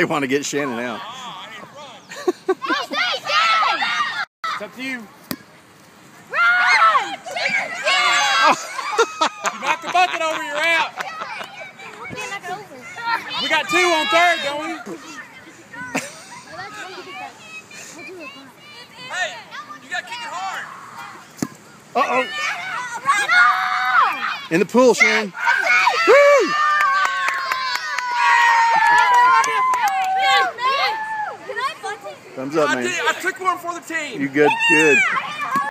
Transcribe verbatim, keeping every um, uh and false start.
They want to get Shannon out. It's up to you. Run! You knock the bucket over, you're out. We got two on third, don't we? Hey, you gotta kick it hard. Uh-oh. In the pool, Shannon. Woo! Thumbs up, man. I did. I took one for the team. You good? Good.